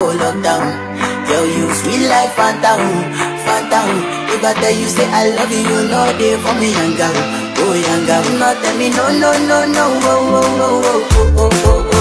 oh lockdown. Yo, you sweet life, phantom, phantom. If I tell you say I love you, you know they for me young girl, oh young girl. Not tell me no, no, no, no, oh, oh, oh, oh, oh, oh, oh.